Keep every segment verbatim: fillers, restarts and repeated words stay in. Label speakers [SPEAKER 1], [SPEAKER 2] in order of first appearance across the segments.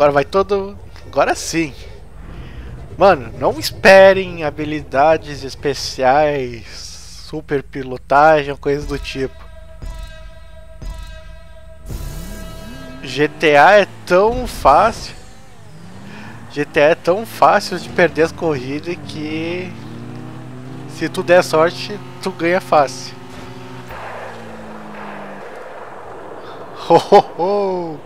[SPEAKER 1] Agora vai todo... Agora sim. Mano, não esperem habilidades especiais, super pilotagem, coisas do tipo. G T A é tão fácil. G T A é tão fácil de perder as corridas que se tu der sorte, tu ganha fácil. Ho, ho, ho.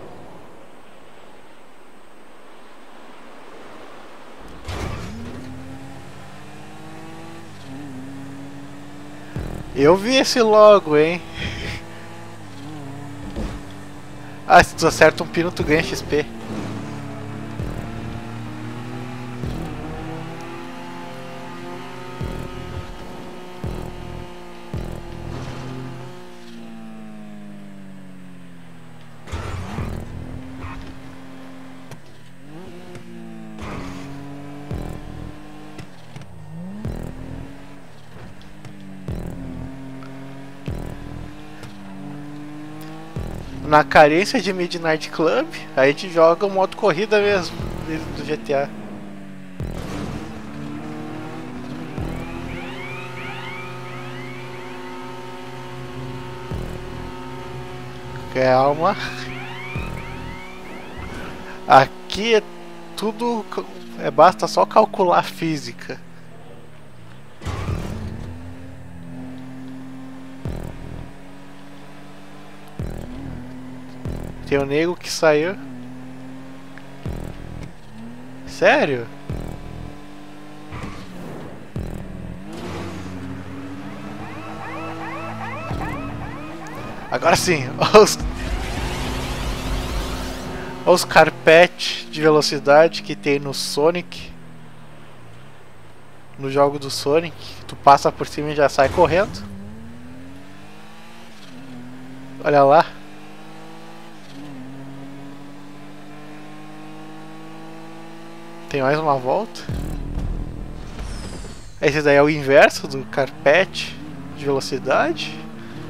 [SPEAKER 1] Eu vi esse logo, hein? Ah, se tu acerta um pino, tu ganha X P. Na carência de Midnight Club, a gente joga o modo corrida mesmo do G T A. Calma. Aqui é tudo, é, basta só calcular a física. Tem o nego que saiu. Sério? Agora sim. Os, os carpete de velocidade que tem no Sonic. No jogo do Sonic. Tu passa por cima e já sai correndo. Olha lá. Tem mais uma volta. Esse daí é o inverso do carpete de velocidade.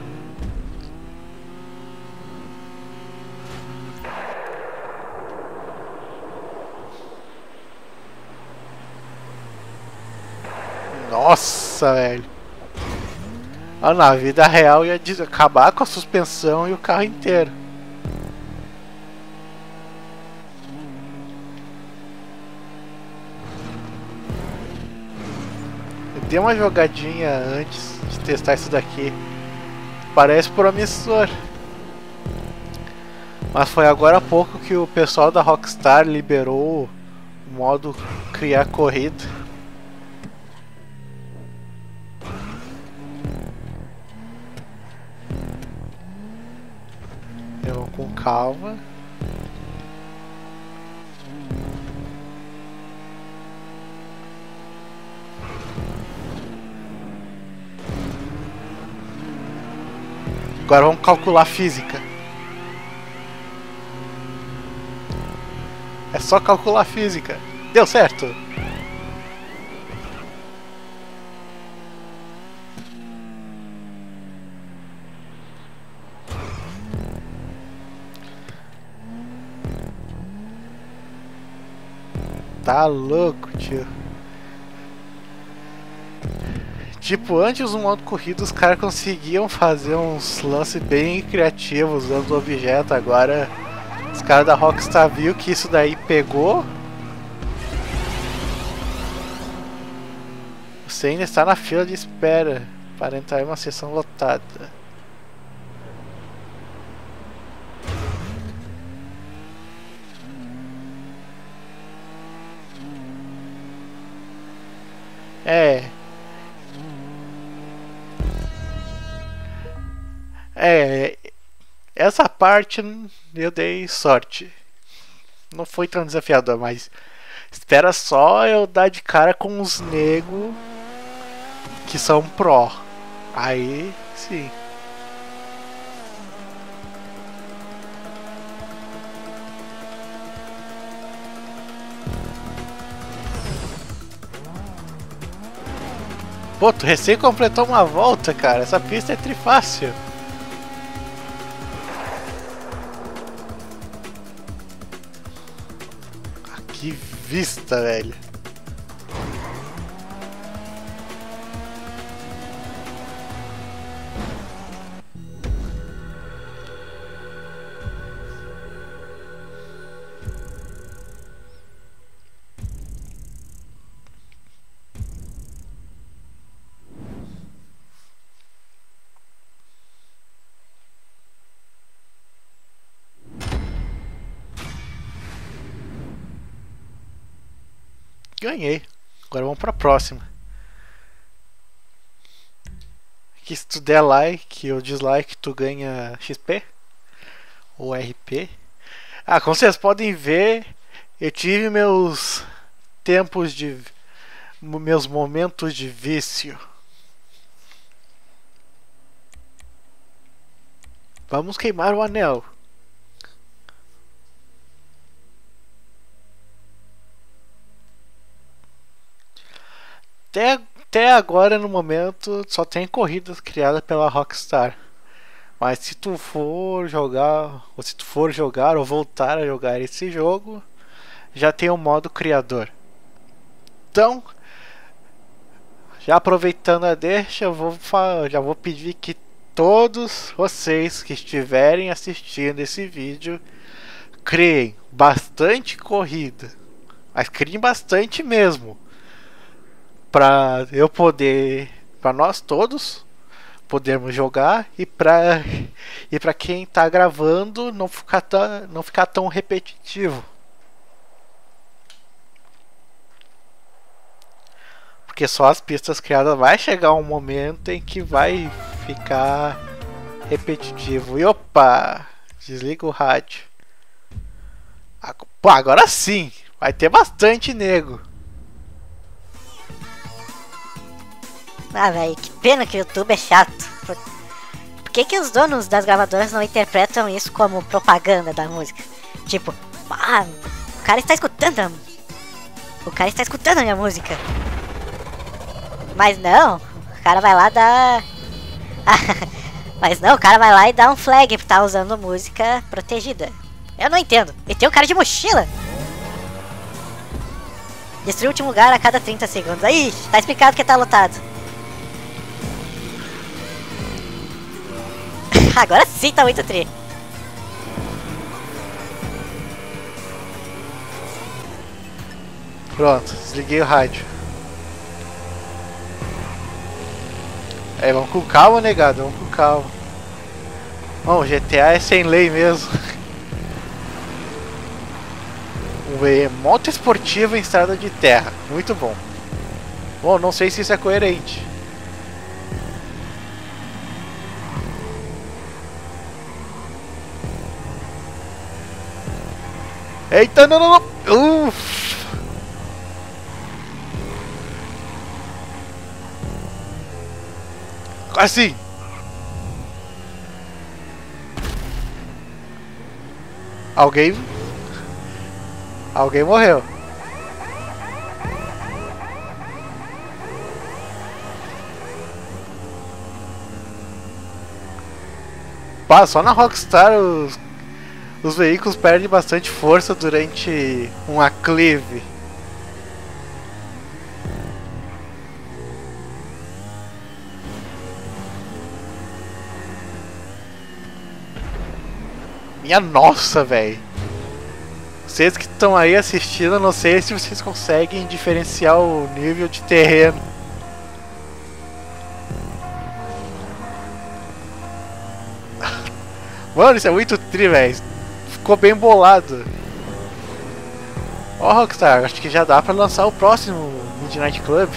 [SPEAKER 1] Nossa, velho. Ah, na vida real ia acabar com a suspensão e o carro inteiro. Dei uma jogadinha antes de testar isso daqui. Parece promissor. Mas foi agora há pouco que o pessoal da Rockstar liberou o modo criar corrida. Eu vou com calma. Agora vamos calcular a física. É só calcular a física. Deu certo! Tá louco, tio. Tipo, antes do modo corrida os caras conseguiam fazer uns lances bem criativos usando o objeto. Agora os caras da Rockstar viu que isso daí pegou. Você ainda está na fila de espera para entrar em uma sessão lotada. É. É, essa parte eu dei sorte. Não foi tão desafiador, mas espera só eu dar de cara com os nego que são pró. Aí sim. Pô, tu recém completou uma volta, cara. Essa pista é trifácil. vista, velho. Ganhei. Agora vamos pra próxima. Aqui se tu der like ou dislike, tu ganha X P ou R P. Ah, como vocês podem ver, eu tive meus tempos de... meus momentos de vício. Vamos queimar o anel. Até, até agora, no momento, só tem corridas criadas pela Rockstar. Mas se tu for jogar, ou se tu for jogar ou voltar a jogar esse jogo, já tem um modo criador. Então, já aproveitando a deixa, eu vou, já vou pedir que todos vocês que estiverem assistindo esse vídeo criem bastante corrida, mas criem bastante mesmo, para eu poder, para nós todos podermos jogar e para e para quem está gravando não ficar tão, não ficar tão repetitivo. Porque só as pistas criadas vai chegar um momento em que vai ficar repetitivo. E opa, desliga o rádio. Pô, agora sim, vai ter bastante nego.
[SPEAKER 2] Ah, velho, que pena que o YouTube é chato. Por, por que que os donos das gravadoras não interpretam isso como propaganda da música? Tipo, ah, o cara está escutando a, o cara está escutando a minha música. Mas não, o cara vai lá dar... Mas não, o cara vai lá e dá um flag por estar usando música protegida. Eu não entendo. E tem um cara de mochila. Destruir o último lugar a cada trinta segundos. Aí, tá explicado que tá lotado. Agora sim tá muito tri.
[SPEAKER 1] Pronto, desliguei o rádio. É, vamos com calma, negado, vamos com calma. Bom, G T A é sem lei mesmo. Moto esportiva em estrada de terra, muito bom. Bom, não sei se isso é coerente. Eita, não, não, não. Uff. Assim. Alguém... Alguém morreu. Pá, só na Rockstar os, os veículos perdem bastante força durante um aclive. Minha nossa, velho. Vocês que estão aí assistindo, eu não sei se vocês conseguem diferenciar o nível de terreno. Mano, isso é muito tri, velho. Ficou bem bolado. Ó, Rockstar, acho que já dá pra lançar o próximo Midnight Club.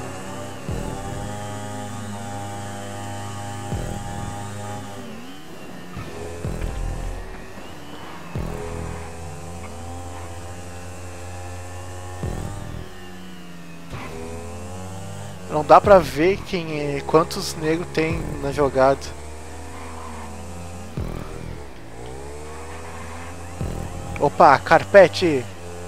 [SPEAKER 1] Não dá pra ver quem é, quantos negros tem na jogada. Opa, carpete!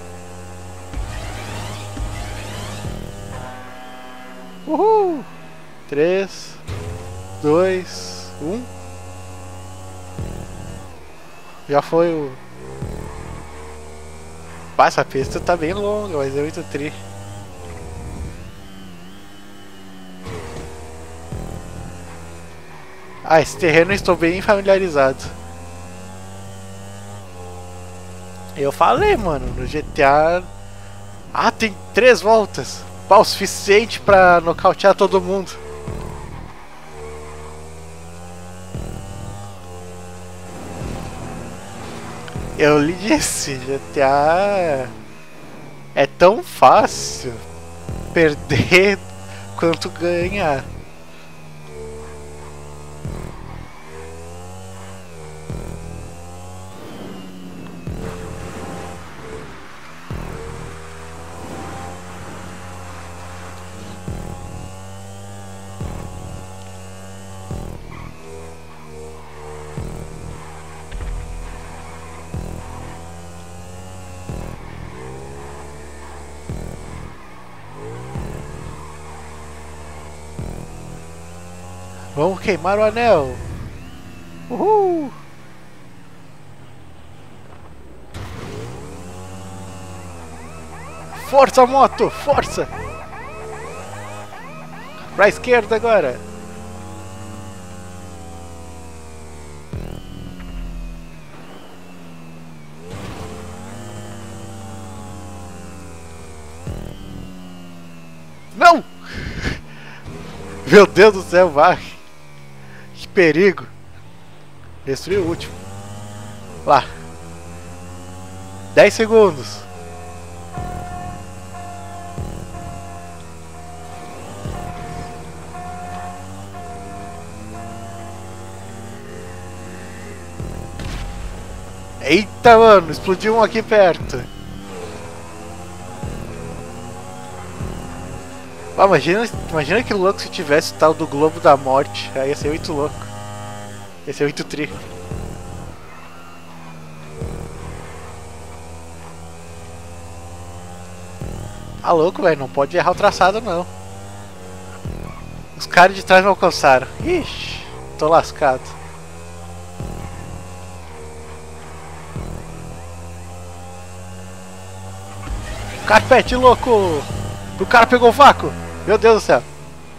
[SPEAKER 1] Uhul! três, dois, um. Já foi o... Pá, essa pista tá bem longa, mas é muito tri. Ah, esse terreno eu estou bem familiarizado. Eu falei, mano, no G T A... Ah, tem três voltas. Pá, o suficiente pra nocautear todo mundo. Eu lhe disse, G T A é tão fácil perder quanto ganhar. Vamos queimar o anel. Uhul. Força, moto, força. Pra esquerda agora. Não! Meu Deus do céu, vai! Que perigo! Destruiu o último. Lá. dez segundos. Eita, mano, explodiu um aqui perto. Ah, imagina, imagina que louco se tivesse o tal do Globo da Morte. Aí ia ser muito louco. Ia ser muito tri. Ah, louco, velho. Não pode errar o traçado, não. Os caras de trás me alcançaram. Ixi, tô lascado. Carpete, louco! O cara pegou o vácuo! Meu Deus do céu!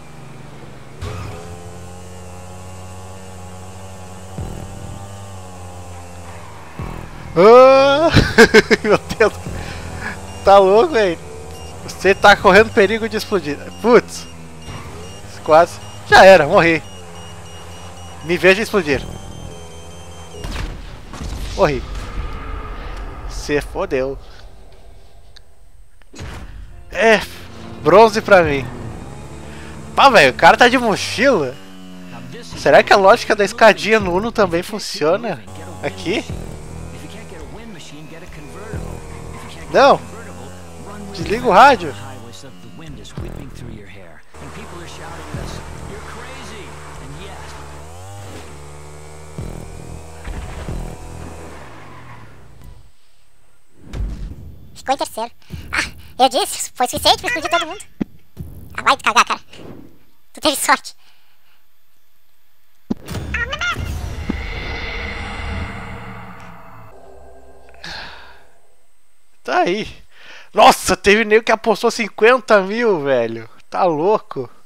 [SPEAKER 1] Ah! Meu Deus! Tá louco, velho? Você tá correndo perigo de explodir. Putz! Quase. Já era, morri. Me veja explodir. Morri. Se fodeu. É, bronze pra mim. Pá, velho, o cara tá de mochila. Será que a lógica da escadinha no Uno também funciona? Aqui? Não. Desliga o rádio.
[SPEAKER 2] Ficou em terceiro. Ah, eu disse, foi suficiente pra explodir todo mundo. Ah, vai te cagar, cara. Tu teve sorte.
[SPEAKER 1] Tá aí. Nossa, teve nego que apostou cinquenta mil, velho. Tá louco.